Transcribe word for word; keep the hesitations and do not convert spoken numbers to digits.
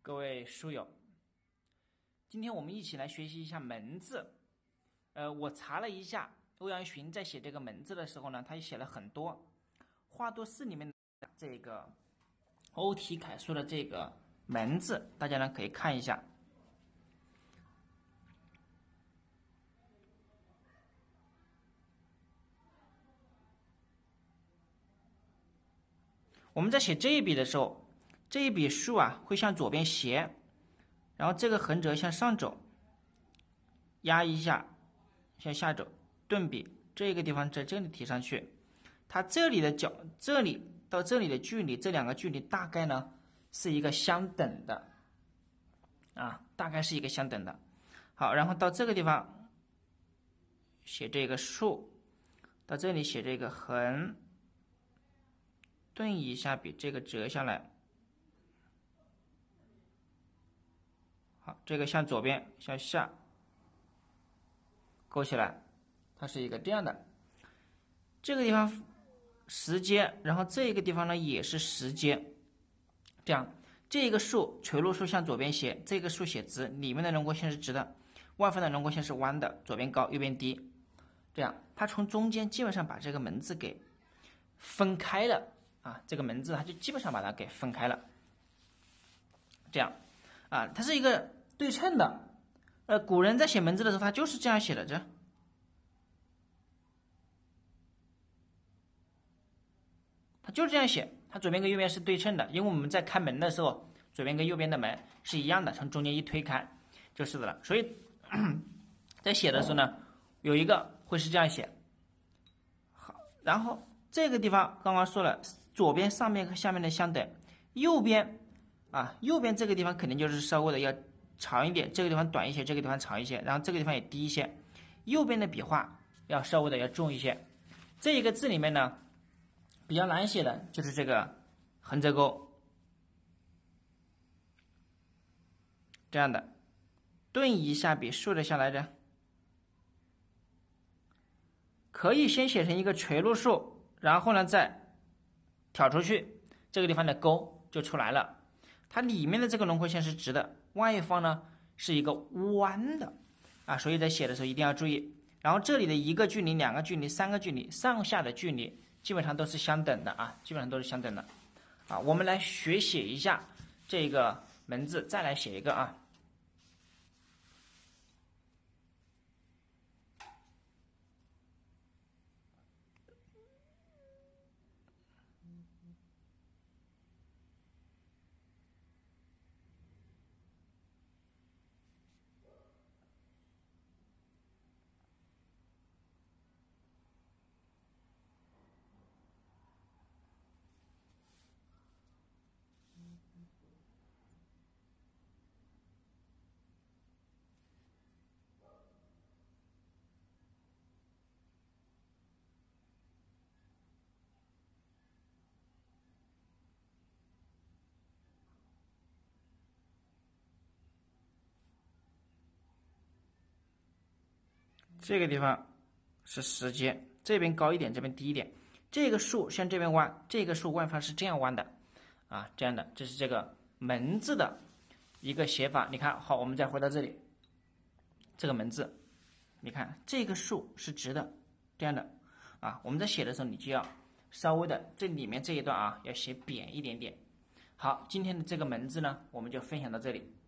各位书友，今天我们一起来学习一下门字。呃，我查了一下，欧阳询在写这个门字的时候呢，他也写了很多。华佗寺里面的这个欧体楷书的这个门字，大家呢可以看一下。我们在写这一笔的时候，这一笔竖啊会向左边斜，然后这个横折向上走，压一下向下走，顿笔这个地方在这里提上去，它这里的角这里到这里的距离，这两个距离大概呢是一个相等的啊，大概是一个相等的。好，然后到这个地方写这个竖，到这里写这个横，顿一下笔，这个折下来。好，这个向左边向下勾起来，它是一个这样的。这个地方实接，然后这个地方呢也是实接，这样这个竖垂落竖向左边斜，这个竖写直，里面的轮廓线是直的，外方的轮廓线是弯的，左边高右边低，这样它从中间基本上把这个门字给分开了啊，这个门字它就基本上把它给分开了，这样啊，它是一个对称的。呃，古人在写门字的时候，他就是这样写的，这他就是这样写，它左边跟右边是对称的，因为我们在开门的时候，左边跟右边的门是一样的，从中间一推开就是的了。所以在写的时候呢，有一个会是这样写。好，然后这个地方刚刚说了，左边上面和下面的相等，右边啊，右边这个地方肯定就是稍微的要长一点，这个地方短一些，这个地方长一些，然后这个地方也低一些。右边的笔画要稍微的要重一些。这一个字里面呢，比较难写的就是这个横折钩，这样的，顿一下笔竖着下来的，可以先写成一个垂落竖，然后呢再挑出去，这个地方的钩就出来了。它里面的这个轮廓线是直的，外方呢是一个弯的啊，所以在写的时候一定要注意。然后这里的一个距离、两个距离、三个距离、上下的距离基本上都是相等的啊，基本上都是相等的啊。我们来学写一下这个门字，再来写一个啊。这个地方是实接，这边高一点，这边低一点。这个竖向这边弯，这个竖外方是这样弯的啊，这样的，这是这个门字的一个写法。你看，好，我们再回到这里，这个门字，你看这个竖是直的，这样的啊。我们在写的时候，你就要稍微的这里面这一段啊，要写扁一点点。好，今天的这个门字呢，我们就分享到这里。